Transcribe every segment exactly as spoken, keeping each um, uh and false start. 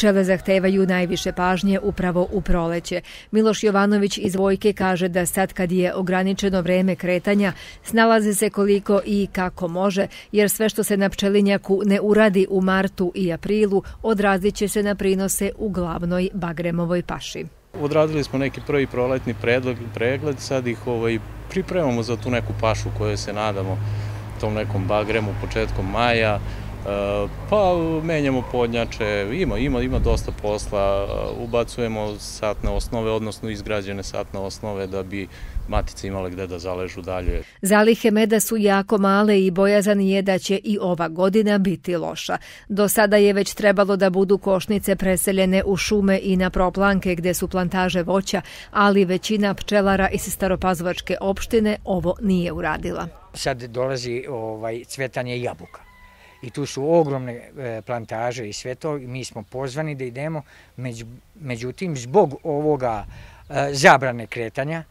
Pčele zahtevaju najviše pažnje upravo u proleće. Miloš Jovanović iz Vojke kaže da sad kad je ograničeno vreme kretanja, snalaze se koliko i kako može, jer sve što se na pčelinjaku ne uradi u martu i aprilu, odrazit će se na prinose u glavnoj bagremovoj paši. Odradili smo neki prvi proletni pregled, sad ih ovaj, pripremamo za tu neku pašu koju se nadamo tom nekom bagremu početkom maja. Pa menjamo podnjače, ima, ima, ima dosta posla, ubacujemo satne osnove, odnosno izgrađene satne osnove da bi matice imale gde da zaležu dalje. Zalihe meda su jako male i bojazan je da će i ova godina biti loša. Do sada je već trebalo da budu košnice preseljene u šume i na proplanke gde su plantaže voća, ali većina pčelara iz Staropazovačke opštine ovo nije uradila. Sad dolazi ovaj, cvetanje jabuka. I tu su ogromne plantaže i sve to, mi smo pozvani da idemo, međutim zbog ovoga zabrane kretanja,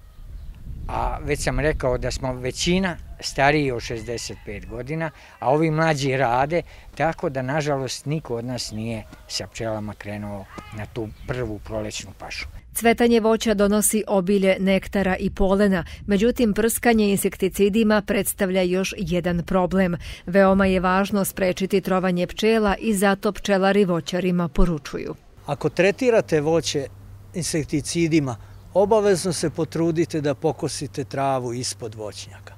a već sam rekao da smo većina stariji od šezdeset pet godina, a ovi mlađi rade, tako da nažalost niko od nas nije sa pčelama krenuo na tu prvu prolećnu pašu. Cvetanje voća donosi obilje nektara i polena, međutim prskanje insekticidima predstavlja još jedan problem. Veoma je važno sprečiti trovanje pčela i zato pčelari voćarima poručuju. Ako tretirate voće insekticidima, obavezno se potrudite da pokosite travu ispod voćnjaka.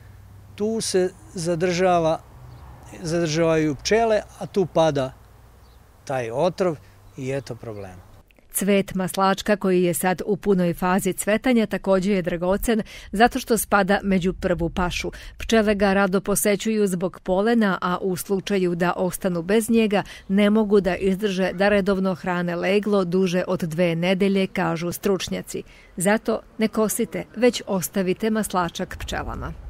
Tu se zadržava, zadržavaju pčele, a tu pada taj otrov i eto problema. Cvet maslačka koji je sad u punoj fazi cvetanja također je dragocen zato što spada među prvu pašu. Pčele ga rado posećuju zbog polena, a u slučaju da ostanu bez njega ne mogu da izdrže da redovno hrane leglo duže od dve nedelje, kažu stručnjaci. Zato ne kosite, već ostavite maslačak pčelama.